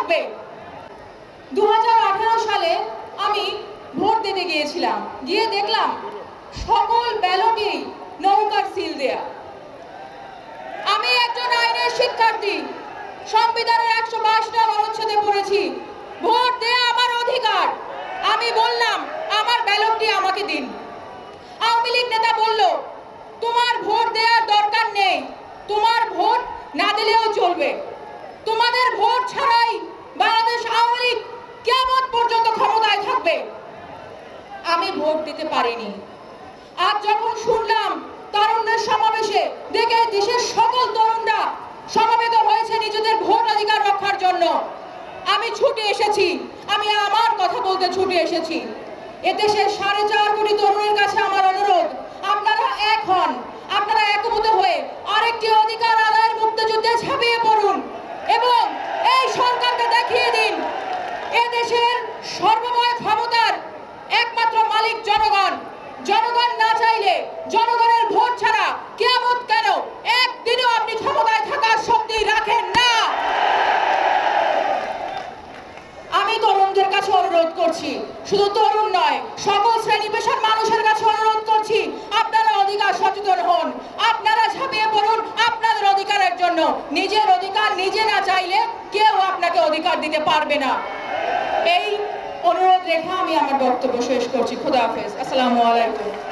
থাকবে। 2018 সালে আমি ভোট দিতে গিয়েছিলাম, গিয়ে দেখলাম সকল ব্যালটই নৌকার সিল দেয়া। আমি একজন আইনের শিক্ষার্থী, সংবিধানের 122 অনুচ্ছেদে পড়েছি ভোট দেয়া আমার অধিকার। আমি বললাম আমার ব্যালটটি আমাকে দিন। আওয়ামী লীগ নেতা বলল তোমার ভোট দেওয়ার দরকার নেই, তোমার ভোট না দিলেও চলবে, তোমাদের ভোট ছাড়াই বাংলাদেশ আওয়ামী লীগ কিয়ামত পর্যন্ত ক্ষমতায় থাকবে। আমি ভোট দিতে পারিনি। আজ যখন শুনলাম তরুণদের সমাবেশে দেখে দেশের সকল তরুণরা সমবেত হয়েছে নিজেদের ভোট অধিকার রক্ষার জন্য, আমি ছুটে এসেছি। আমি আমার কথা বলতে ছুটে এসেছি। এদেশের 4.5 কোটি তরুণের কাছে আমার অনুরোধ, আপনারা এক হন, আপনারা একমত হয়ে আরেকটি অধিকার আদায়ের মুক্তিযুদ্ধে ঝাঁপিয়ে পড়ুন এবং এই সরকারকে দেখিয়ে দিন এদেশের সর্বময় ক্ষমতার একমাত্র মালিক জনগণ। জনগণ না চাইলে, জনগণের ভোট ছাড়া কিয়ামত কেন একদিনও আপনি ক্ষমতায় থাকার শক্তি রাখেন না। আমি তরুণদের কাছে অনুরোধ করছি, শুধু তরুণ নয়, সকল শ্রেণী পেশার মানুষের কাছে অনুরোধ করছি, আপনারা অধিকার সচেতন হন, আপনারা ঝাঁপিয়ে পড়ুন আপনাদের অধিকারের জন্য। নিজের অধিকার নিজে না চাইলে কেউ আপনাকে অধিকার দিতে পারবে না। এই অনুরোধ রেখে আমি আমার বক্তব্য শেষ করছি। খোদা হাফেজ। আসসালামু আলাইকুম।